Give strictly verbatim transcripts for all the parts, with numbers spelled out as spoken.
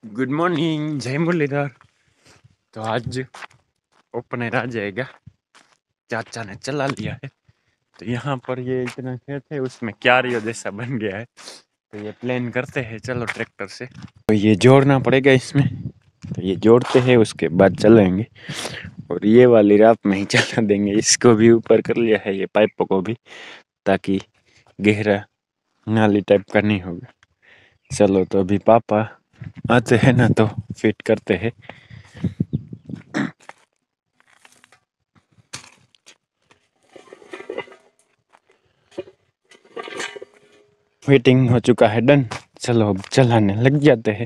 Good morning, जय मुरलीधर। तो आज ओपनर आ जाएगा, चाचा ने चला लिया है। तो यहाँ पर ये इतना खेत है, उसमें क्यारियों जैसा बन गया है। तो ये प्लान करते हैं, चलो ट्रैक्टर से। तो ये जोड़ना पड़ेगा इसमें, तो ये जोड़ते हैं, उसके बाद चलेंगे। और ये वाली रात में ही चला देंगे, इसको भी ऊपर कर लिया है, ये पाइपों को भी, ताकि गहरा नाली टाइप का नहीं होगा। चलो, तो अभी पापा आते हैं ना, तो फिट करते हैं। फिटिंग हो चुका है, डन। चलो अब चलाने लग जाते हैं।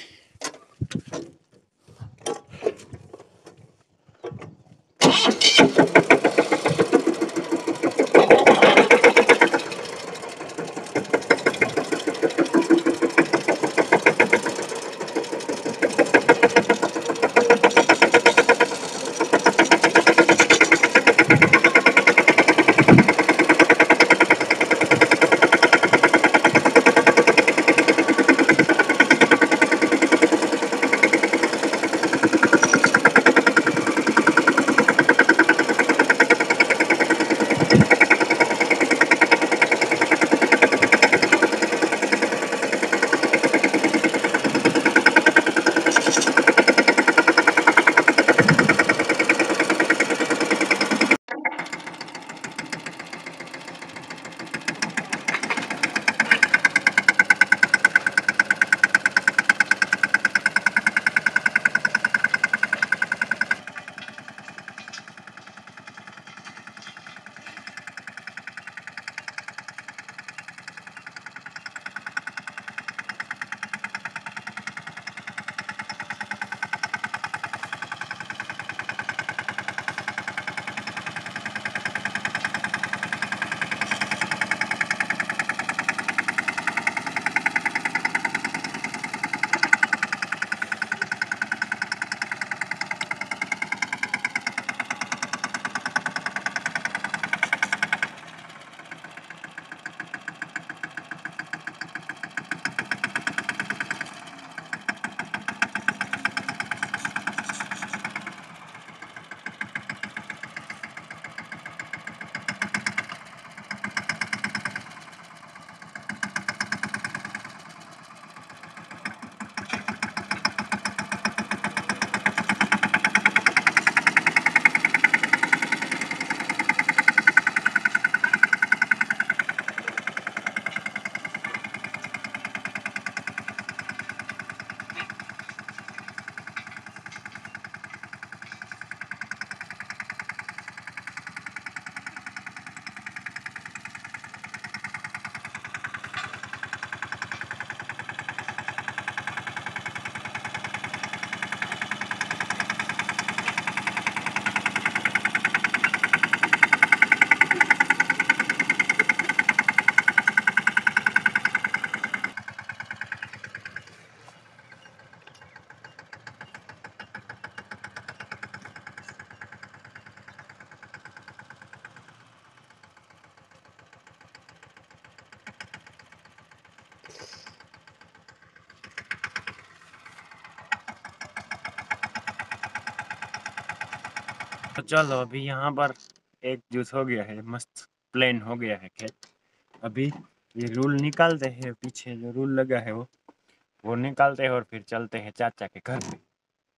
तो चलो, अभी यहाँ पर एक जूस हो गया है, मस्त प्लेन हो गया है खेत। अभी ये रूल निकालते हैं, पीछे जो रूल लगा है वो वो निकालते हैं, और फिर चलते हैं चाचा के घर पे।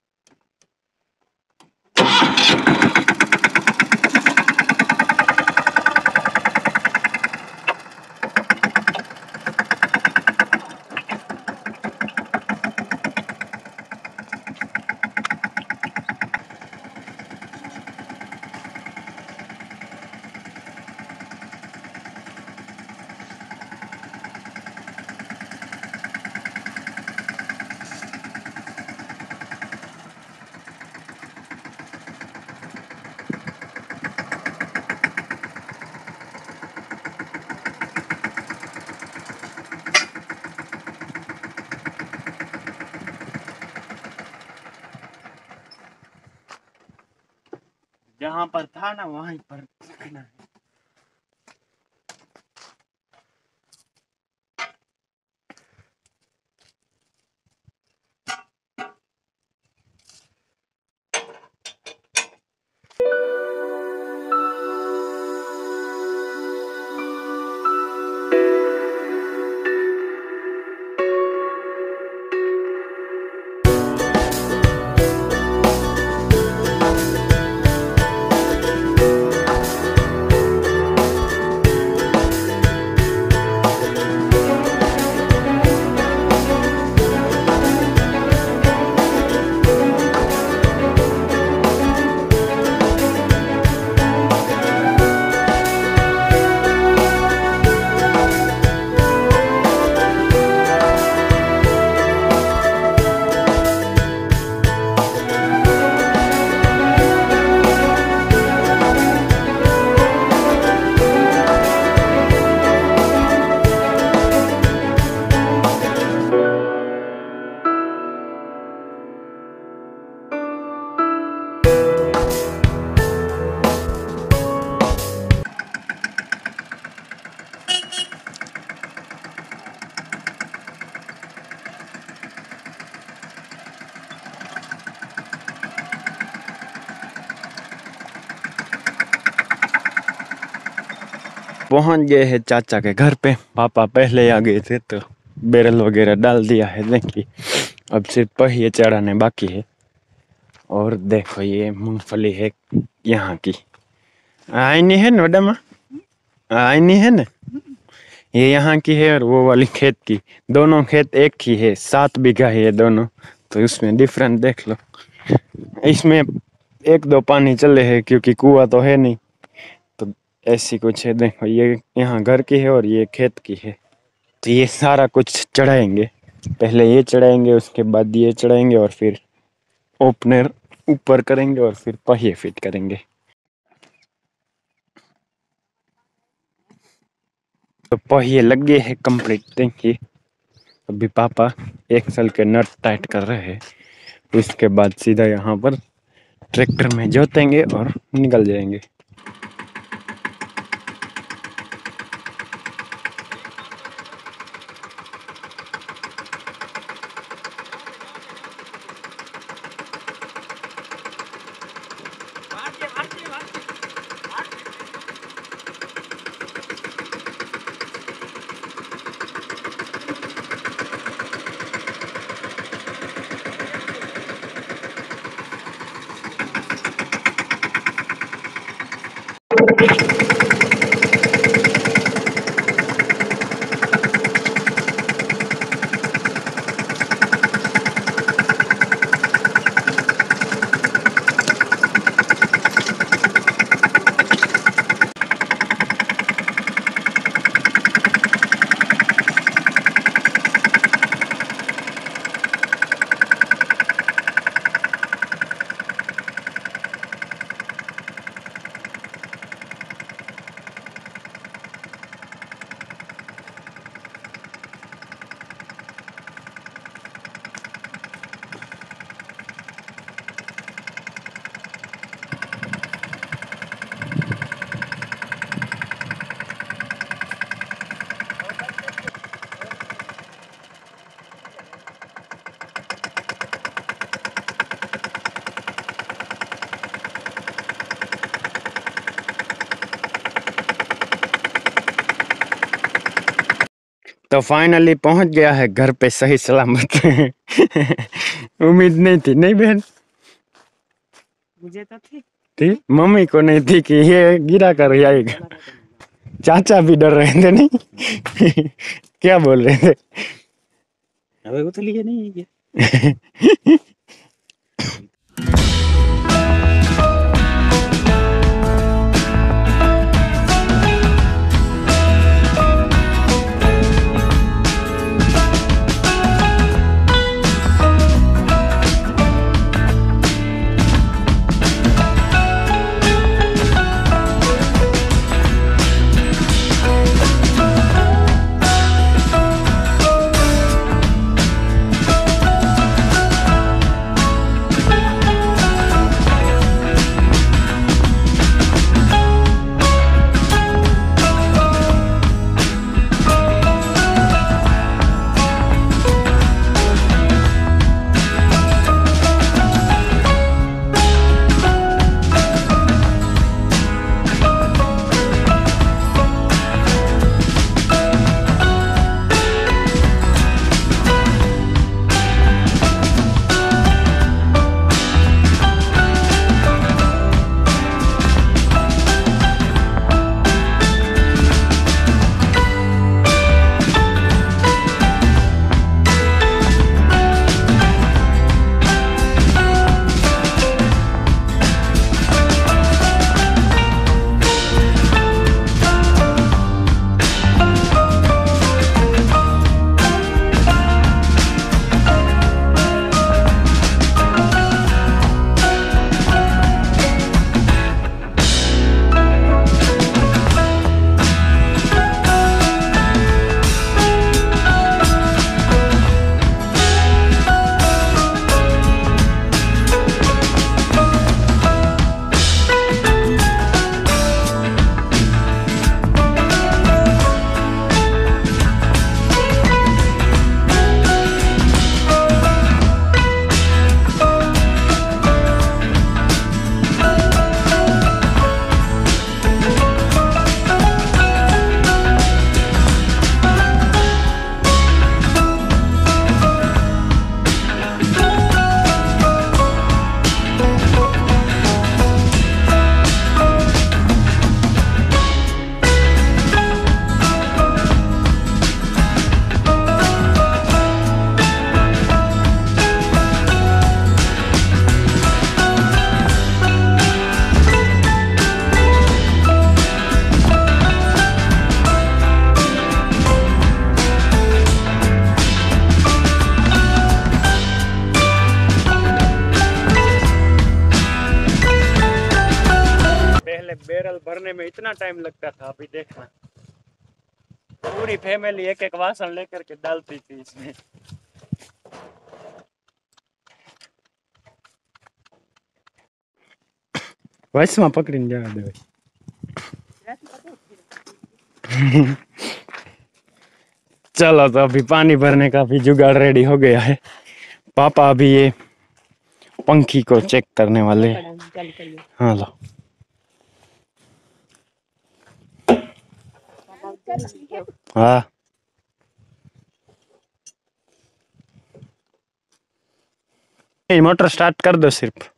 जहाँ पर था ना, वहीं पर रखना है। पहुंच गए हैं चाचा के घर पे। पापा पहले आ गए थे तो बैरल वगैरह डाल दिया है। देखिए अब सिर्फ पहिए चढ़ाने बाकी है। और देखो ये मूंगफली है यहाँ की, आई नहीं है नोडा, आई नहीं है ना, ये यहाँ की है और वो वाली खेत की, दोनों खेत एक ही है, सात बीघा है ये दोनों, तो इसमें डिफरेंट देख लो। इसमें एक दो पानी चले हैं क्योंकि कुआं तो है नहीं, तो ऐसी कुछ है। देखो ये यहाँ घर की है और ये खेत की है। तो ये सारा कुछ चढ़ाएंगे, पहले ये चढ़ाएंगे, उसके बाद ये चढ़ाएंगे और फिर ओपनर ऊपर करेंगे और फिर पहिए फिट करेंगे। तो पहिए लग गए हैं कंप्लीट। देखिए अभी पापा एक साल के नट टाइट कर रहे हैं, उसके बाद सीधा यहाँ पर ट्रैक्टर में जोतेंगे और निकल जाएंगे। तो फाइनली पहुंच गया है घर पे सही सलामत। उम्मीद नहीं थी, नहीं बहन? मुझे तो थी थी, मम्मी को नहीं थी कि ये गिरा कर आएगा। चाचा भी डर रहे थे, नहीं? क्या बोल रहे थे? अबे वो तो लिए नहीं है ये। बैरल भरने में इतना टाइम लगता था, अभी देखना पूरी फैमिली एक एक वासन लेकर के डालती थी इसमें। वैसे वहां पकड़ने जा दे। चलो तो अभी पानी भरने का भी जुगाड़ रेडी हो गया है। पापा अभी ये पंखी को चेक करने वाले। हाँ लो। हाँ मोटर स्टार्ट कर दो सिर्फ।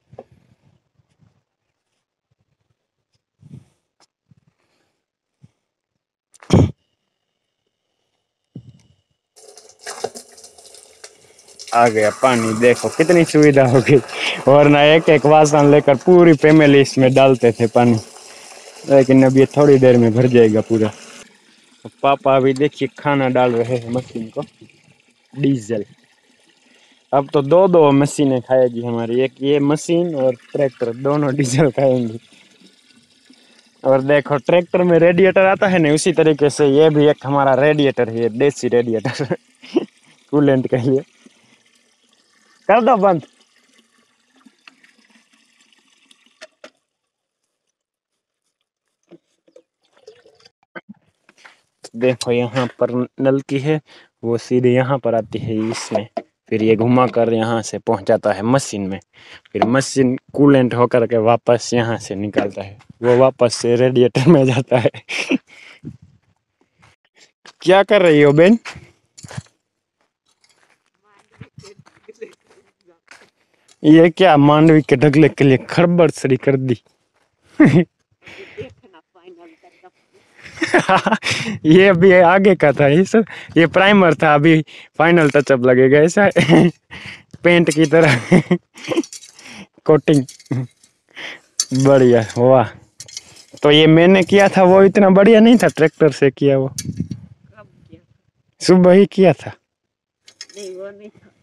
आ गया पानी, देखो कितनी सुविधा हो गई। और ना एक एक वासन लेकर पूरी फैमिली इसमें डालते थे पानी, लेकिन अब ये थोड़ी देर में भर जाएगा पूरा। पापा अभी देखिए खाना डाल रहे हैं मशीन को, डीजल। अब तो दो दो मशीनें खाएगी हमारी, एक ये मशीन और ट्रैक्टर, दोनों डीजल खाएंगी। और देखो ट्रैक्टर में रेडिएटर आता है ना, उसी तरीके से ये भी एक हमारा रेडिएटर है, देसी रेडिएटर कूलेंट के लिए। कर दो बंद। देखो यहाँ पर नलकी है, वो सीधे यहाँ पर आती है इसमें, फिर ये घुमा कर यहाँ से पहुँचाता है मशीन में, फिर मशीन कूलेंट होकर के वापस यहाँ से निकालता है, वो वापस से रेडिएटर में जाता है। क्या कर रही हो बेन? ये क्या मांडवी के ढगले के लिए खड़बड़ सड़ी कर दी। ये अभी आगे का था, ये सब ये प्राइमर था, अभी फाइनल टचअप लगेगा ऐसा पेंट की तरह कोटिंग। बढ़िया, वाह। तो ये मैंने किया था वो इतना बढ़िया नहीं था, ट्रैक्टर से किया वो सुबह ही किया था। नहीं वो नहीं था।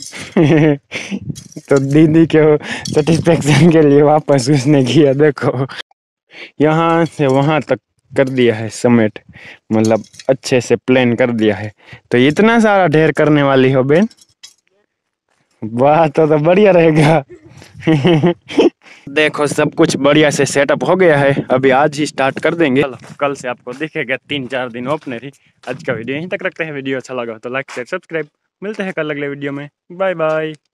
तो दीदी के सेटिस्फेक्शन के लिए वापस उसने किया। देखो यहाँ से वहां तक कर दिया है समेट, मतलब अच्छे से प्लेन कर दिया है। तो इतना सारा ढेर करने वाली हो बेन? वाह, तो, तो बढ़िया रहेगा। देखो सब कुछ बढ़िया से सेटअप हो गया है, अभी आज ही स्टार्ट कर देंगे। कल से आपको दिखेगा तीन चार दिन ओपनर ही। आज का वीडियो यहीं तक रखते हैं। वीडियो अच्छा लगा तो लाइक शेयर सब्सक्राइब। मिलते हैं कल अगले वीडियो में। Bye bye.